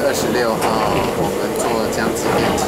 26号，我们坐江之电车。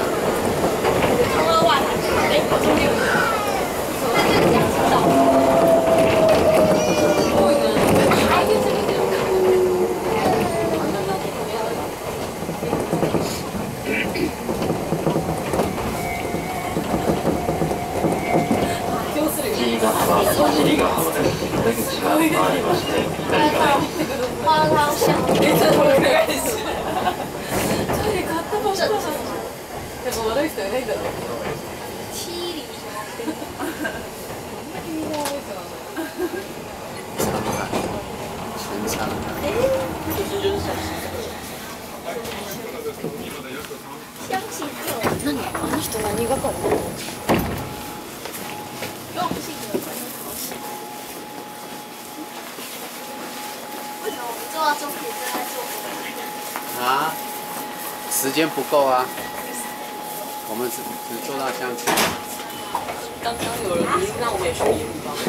啊，时间不够啊，我们只做到江之。 刚刚有人让我们也去迷路吧？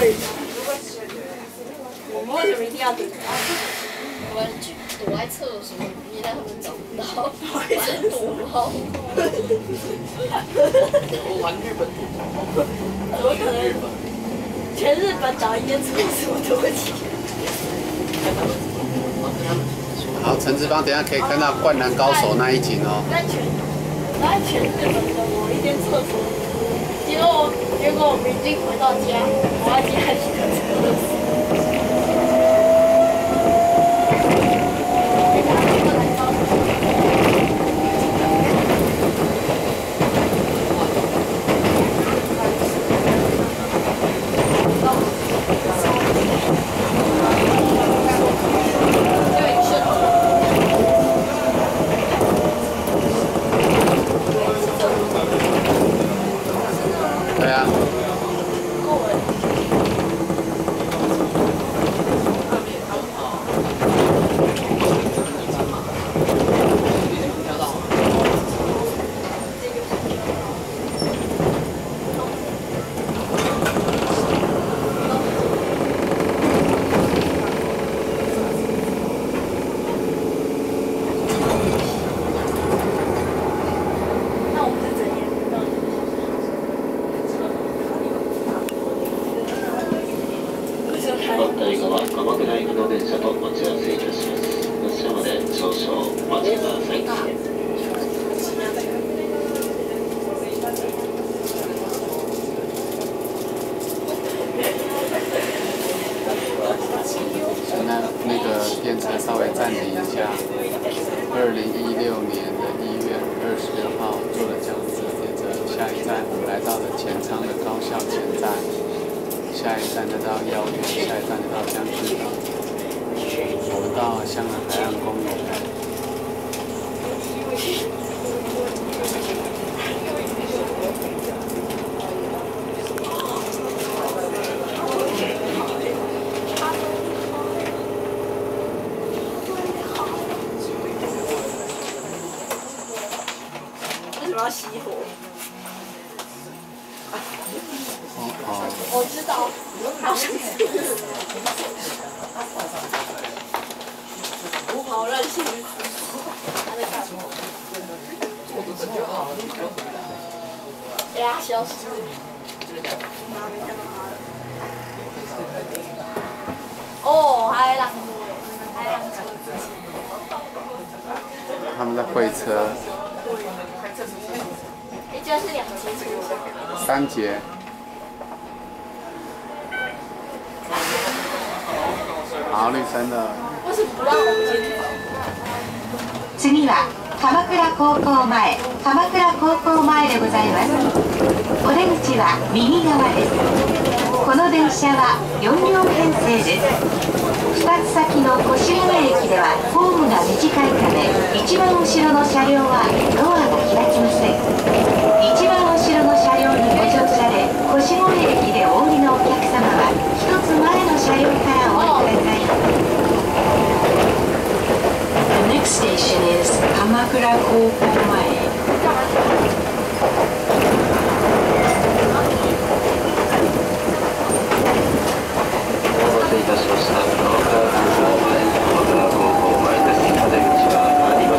我们为什么一定要顶？ 我们去躲在厕所里面，让他们找不到，玩躲猫。 我玩日本躲猫， 怎么可能？全日本找一间厕所多钱？ 好，陈志芳，等一下可以看到《灌篮高手》那一集哦。 在全日本的某一间厕所，结果我明天回到家，我要家里的厕所。 对啊。 反対側鎌倉行きの電車と待ち合わせいたします。発車まで少々お待ちください。 那个电车稍微暂停一下。2016年的1月26号坐了江之电车，下一站我们来到了前仓的高校前站。下一站就到药园，下一站就到江之岛。我们到香港海岸公园。 为什么要熄火？我知道，好像是。好任性。他在干什么？哎呀，消失。哦，还让车。 他们在会车。 哎，居然是2节车。 3节。好，绿灯的。 为什么不让我们进？ 次は鎌倉高校前、鎌倉高校前でございます。お出口は右側です。この電車は4両編成です。2つ先の越谷駅ではホームが短いため、一番後ろの車両はドアが開きません。一番後ろの車両にご乗車で越谷駅でお降りのお客様は一つ前の車両からお降りください。The next station is 鎌倉高校前。 お待たせいたしました。鎌倉高校前です。お出口は左側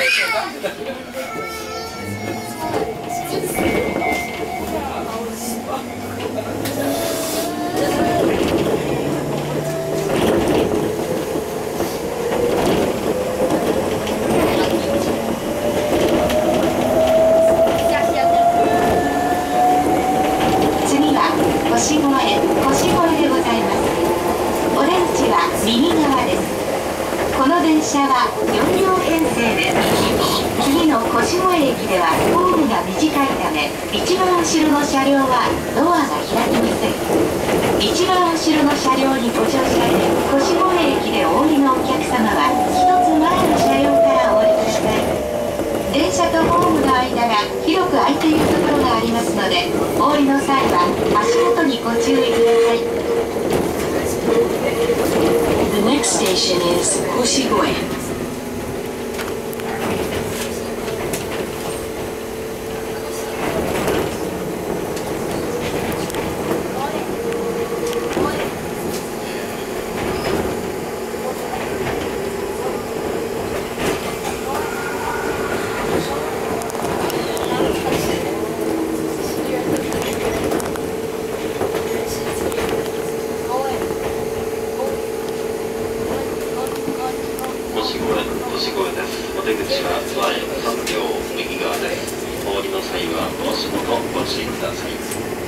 この電車は4両編成です。次の腰越駅ではホームが短いため、一番後ろの車両はドアが開きません。一番後ろの車両にご乗車で腰越駅でお降りのお客様は一つ前の車両からお降りください。電車とホームの間が広く空いているところがありますので、お降りの際は足元にご注意ください。The next station is Hoshigoe. お出口は前3両右側です。お降りの際はお足元ご注意ください。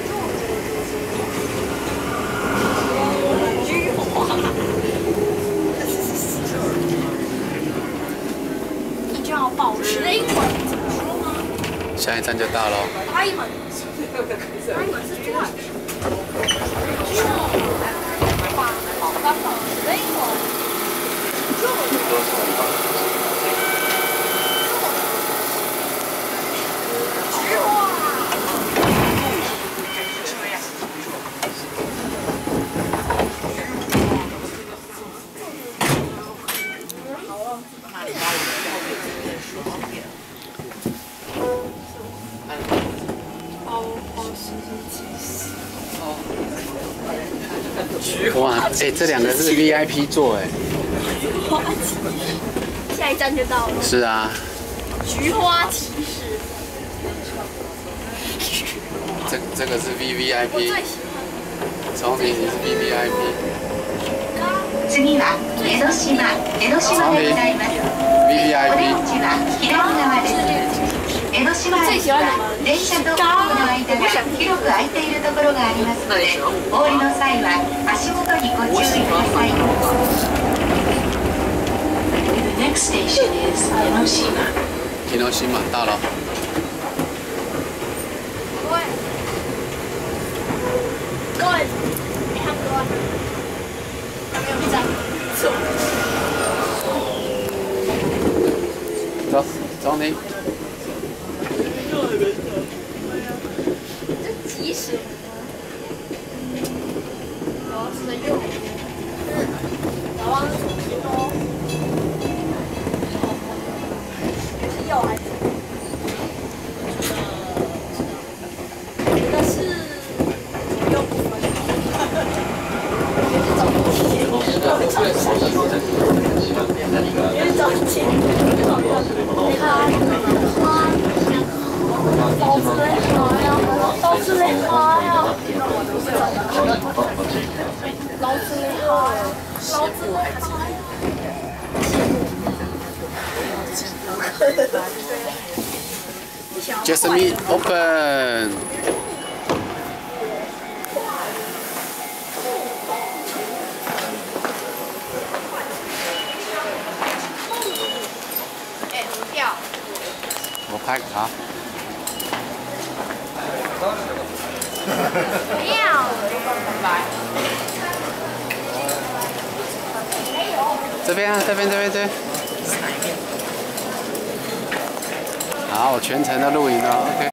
一定要保持的一会儿，怎么说呢？ 下一站就到了。 阿姨们，阿姨们是这样。把保持的一会儿。 哇，哎，这两个是 VIP 座哎。 下一站就到了。 是啊。 菊花骑士。 这个是 VVIP。 我最喜欢。 聪明，你是 VVIP。 次は江ノ島でございます。お出口は左側です。江ノ島駅は電車とホームの間が広く空いているところがありますので、お降りの際は足元にご注意ください。The next station is 江ノ島。 江ノ島到了。 各位，你看哥，还没有站，走。 走，走你。 这急死了。然后是在右边，然后是左边哦。是右还是左？这个是左右不分。有点着急。老子的妈呀！老子的妈呀！老子的妈呀！ Jasmine open。 哎，怎么掉？ 我拍好。 妙！ 这边啊，这边。好，我全程的录影哦 ，OK。